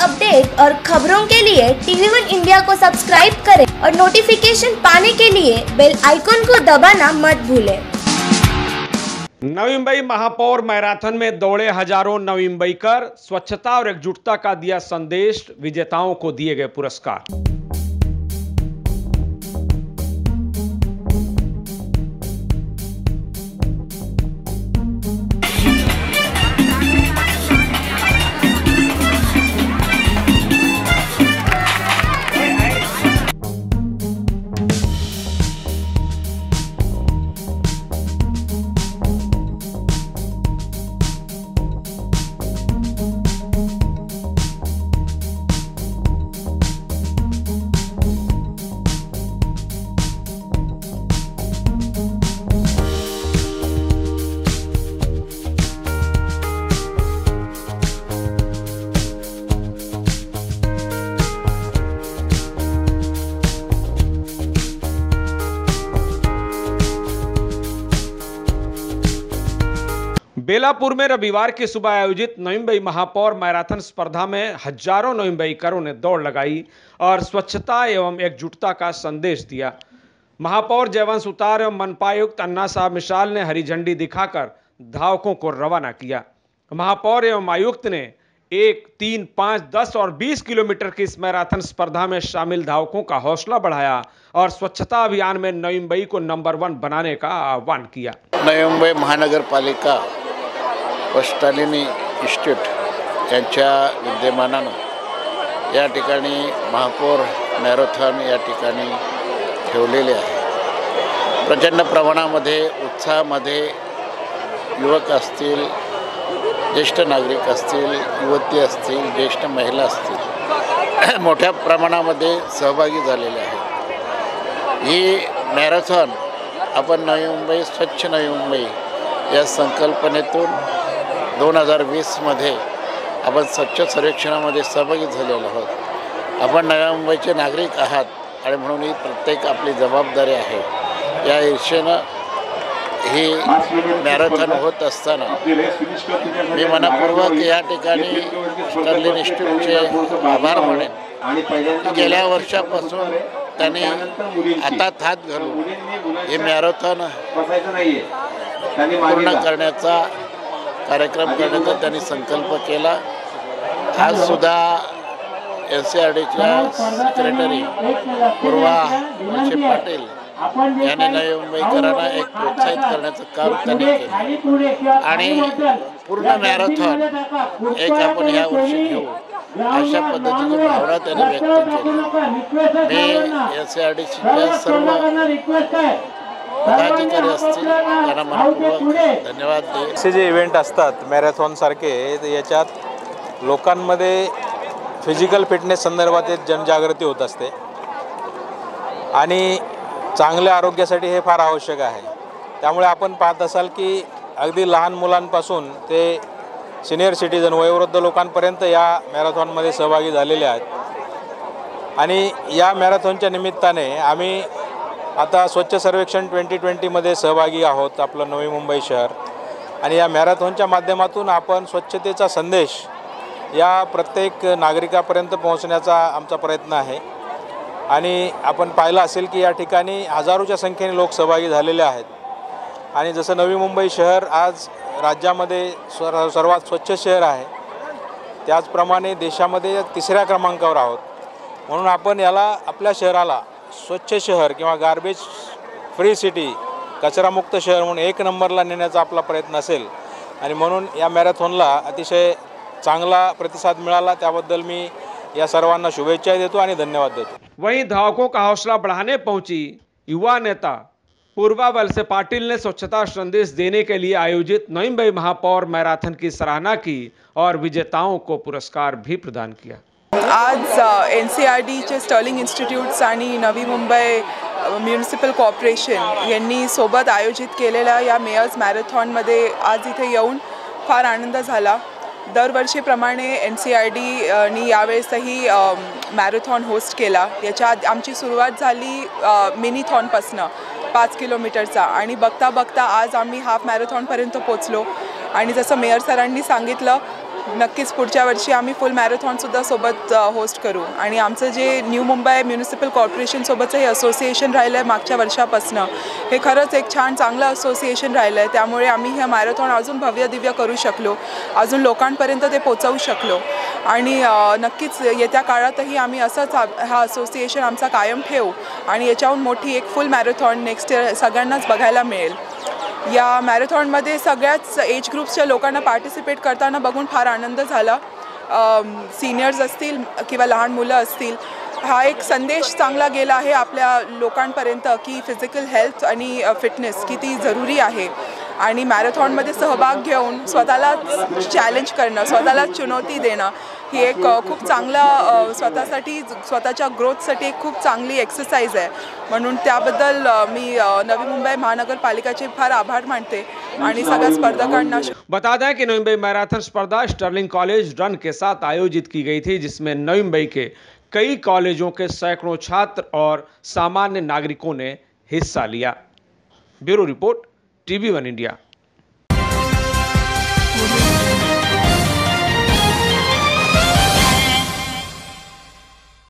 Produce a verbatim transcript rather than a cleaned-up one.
Update और खबरों के लिए टीवी वन इंडिया को सब्सक्राइब करें और नोटिफिकेशन पाने के लिए बेल आइकॉन को दबाना मत भूलें। नवी मुंबई महापौर मैराथन में दौड़े हजारों नवी मुंबईकर, स्वच्छता और एकजुटता का दिया संदेश, विजेताओं को दिए गए पुरस्कार। बेलापुर में रविवार की सुबह आयोजित नवी मुंबई महापौर मैराथन स्पर्धा में हजारों नवी मुंबईकरों ने दौड़ लगाई और स्वच्छता एवं एकजुटता का संदेश दिया। महापौर जयवंत सुतार एवं मनपायुक्त अन्ना साहब मिसाल ने हरी झंडी दिखाकर धावकों को रवाना किया। महापौर एवं आयुक्त ने एक, तीन, पाँच, दस और बीस किलोमीटर की इस मैराथन स्पर्धा में शामिल धावकों का हौसला बढ़ाया और स्वच्छता अभियान में नवी मुंबई को नंबर वन बनाने का आह्वान किया। नवी मुंबई महानगर पालिका व स्टालिनी इन्स्टिट्यूट यांच्या विद्यमानानं या ठिकाणी महापौर मॅरेथॉन या ठिकाणी ठेवलेले आहे। प्रचंड प्रमाणामध्ये उत्साहामध्ये युवक असतील, ज्येष्ठ नागरिक असतील, युवती असतील, ज्येष्ठ महिला असतील, मोठ्या प्रमाणामध्ये सहभागी झालेले आहेत। ही मॅरेथॉन आपण नवी मुंबई स्वच्छ नवी मुंबई या संकल्पनेतून दोन हजार वीसमध्ये आपण स्वच्छ सर्वेक्षणामध्ये सहभागी झालेलो आहोत। आपण नव्या मुंबईचे नागरिक आहात आणि म्हणून ही प्रत्येक आपली जबाबदारी आहे। या ईर्षेनं ही मॅरेथॉन होत असताना मी मनपूर्वक या ठिकाणी स्टर्लिन इन्स्टिट्यूटचे आभार मानेन। गेल्या वर्षापासून त्यांनी हातात हात घालून हे मॅरेथॉन पूर्ण करण्याचा कार्यक्रम करण्याचा त्यांनी संकल्प केला। आज सुद्धा एन सी आर डीच्या सेक्रेटरी पूर्वा वंशे पाटील यांनी नवी मुंबईकरांना एक प्रोत्साहित करण्याचं काम त्यांनी केलं आणि पूर्ण मॅरेथॉन एक आपण या वर्षी घेऊ अशा पद्धतीची भावना त्यांनी व्यक्त केली। मी एन सी आर डीच्या सर्व पदाधिकारी असतील त्यांना मनपूर्वक धन्यवाद देईन। असे जे इव्हेंट असतात मॅरेथॉन सारखे, याच्यात लोकांमध्ये फिजिकल फिटनेस संदर्भात एक जनजागृती होत असते आणि चांगल्या आरोग्यासाठी हे फार आवश्यक आहे। त्यामुळे आपण पाहत असाल की अगदी लहान मुलांपासून ते सिनियर सिटीजन वयोवृद्ध लोकांपर्यंत या मॅरेथॉनमध्ये सहभागी झालेले आहेत आणि या मॅरेथॉनच्या निमित्ताने आम्ही आता स्वच्छ सर्वेक्षण ट्वेंटी ट्वेंटीमध्ये सहभागी आहोत, आपलं नवी मुंबई शहर, आणि या मॅरेथॉनच्या माध्यमातून आपण स्वच्छतेचा संदेश या प्रत्येक नागरिकापर्यंत पोहोचण्याचा आमचा प्रयत्न आहे। आणि आपण पाहिलं असेल की या ठिकाणी हजारोच्या संख्येने लोक सहभागी झालेले आहेत आणि जसं नवी मुंबई शहर आज राज्यामध्ये सर्व सर्वात स्वच्छ शहर आहे, त्याचप्रमाणे देशामध्ये तिसऱ्या क्रमांकावर आहोत। म्हणून आपण याला आपल्या शहराला स्वच्छ शहर किंवा गार्बेज फ्री सिटी, कचरामुक्त शहर म्हणून एक नंबरला नेण्याचा आपला प्रयत्न असेल आणि म्हणून या मॅरेथॉनला अतिशय चांगला प्रतिसाद मिळाला, त्याबद्दल मी या सर्वांना शुभेच्छा देतो आणि धन्यवाद देतो। वहीं धावकों का हौसला बढ़ाने पहुंची युवा नेता पूर्वा वलसे पाटिल ने स्वच्छता संदेश देने के लिए आयोजित नवी मुंबई महापौर मैराथन की सराहना की और विजेताओं को पुरस्कार भी प्रदान किया। आज एन सी आर डीचे स्टर्लिंग इन्स्टिट्यूट्स आणि नवी मुंबई म्युनिसिपल कॉर्पोरेशन यांनी सोबत आयोजित केलेल्या या मेयर्स मॅरेथॉनमध्ये आज इथे येऊन फार आनंद झाला। दरवर्षीप्रमाणे एन सी आर डीनी यावेळेसही मॅरेथॉन होस्ट केला। याच्या आमची सुरुवात झाली मिनीथॉनपासनं पाच किलोमीटरचा आणि बघता बघता आज आम्ही हाफ मॅरेथॉनपर्यंत पोचलो। आणि जसं मेयर सरांनी सांगितलं, नक्कीच पुढच्या वर्षी आम्ही फुल मॅरेथॉनसुद्धा सोबत होस्ट करू. आणि आमचं जे न्यू मुंबई म्युनिसिपल कॉर्पोरेशनसोबतचं हे असोसिएशन राहिलं आहे मागच्या वर्षापासून, हे खरंच एक छान चांगलं असोसिएशन राहिलं आहे. त्यामुळे आम्ही हे मॅरेथॉन अजून भव्य दिव्य करू शकलो, अजून लोकांपर्यंत ते पोचवू शकलो. आणि नक्कीच येत्या काळातही आम्ही असंच हा असोसिएशन आमचा कायम ठेवू आणि याच्याहून मोठी एक फुल मॅरेथॉन नेक्स्ट इयर सगळ्यांनाच बघायला मिळेल. या मॅरेथॉनमध्ये सगळ्याच एज ग्रुप्सच्या लोकांना पार्टिसिपेट करताना बघून फार आनंद झाला. सिनियर्स असतील किंवा लहान मुलं असतील, हा एक संदेश चांगला गेला आहे आपल्या लोकांपर्यंत की फिजिकल हेल्थ आणि फिटनेस किती जरुरी आहे. आणि मॅरेथॉनमध्ये सहभाग घेऊन स्वतःला चॅलेंज करणं, स्वतःला चुनौती देणं ही एक खूप चांगला स्वतःसाठी स्वतःच्या ग्रोथसाठी एक खूप चांगली एक्सरसाइज आहे. म्हणून त्याबद्दल मी नवी मुंबई महानगरपालिकाचे फार आभार मानते आणि सगळ्या स्पर्धकांना. बता दें कि नवी मुंबई मैराथन स्पर्धा स्टर्लिंग कॉलेज रन के साथ आयोजित की गई थी, जिसमें नवी मुंबई के कई कॉलेजों के सैकड़ों छात्र और सामान्य नागरिकों ने हिस्सा लिया। Bureau report, TV one India.